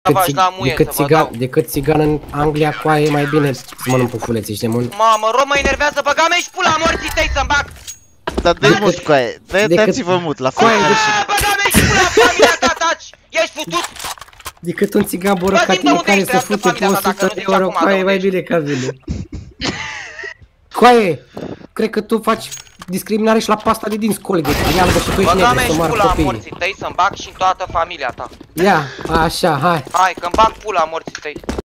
bagi la muie să vă dau. Decât țigan în Anglia, coaie, e mai bine să mănânc pufuleți, ești de mult. Mamă, Ro, mă enervează, băga mea și pula morții tăi să-mi bag. Dar dă-i mut, coaie, dați-vă mut, la Băga mea și pula familia ta, taci! Ești futut? Decât un țigan borocatine care se fute pe 100 de euro, coaie, mai bine ca vine. Coaie, cred că tu faci discriminare și la pasta de dinți, colegă. Băga mea și pula morții tăi să-mi bag și în toată familia ta. Ia, așa, hai. Hai, că-mi bag pula morții tăi.